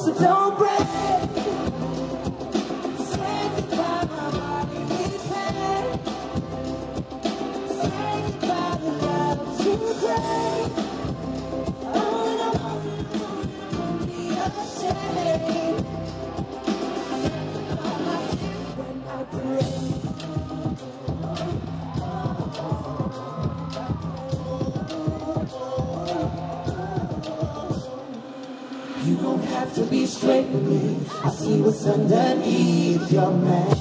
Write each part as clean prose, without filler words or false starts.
So don't break. Sanctify my body with pain. Sanctify the love you crave. Oh, no, don't be ashamed. Sanctify my sins when I pray. You don't have to be straight with me. I see what's underneath your mask.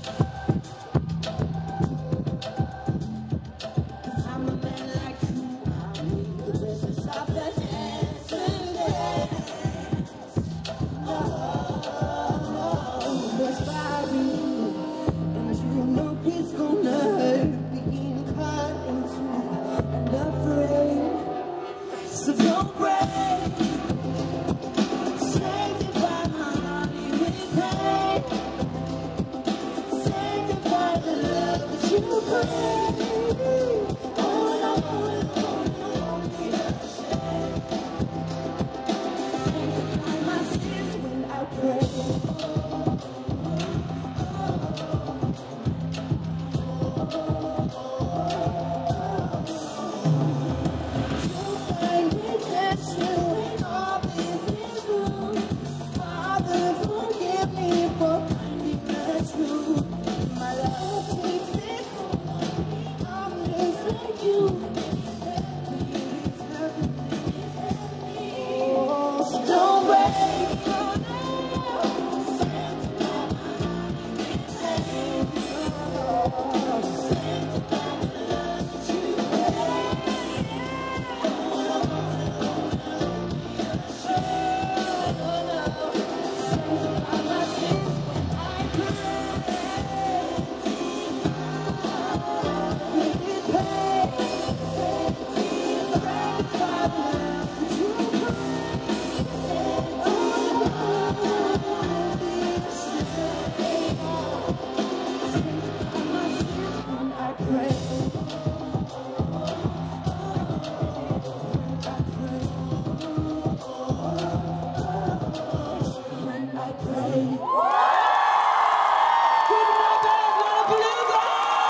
Cause I'm a man like you. I need the business of the answer. Oh, that's fine. And you know it's gonna hurt being cut into and afraid. So don't break. Sanctify my body with pain. Sanctify the love that you crave. Oh, no, don't be ashamed. Sanctify my sins when I pray. You'll find redemption when all this is through. Father, forgive me for finding the truth. My love takes it from me. I'm just like you. Oh, so don't break.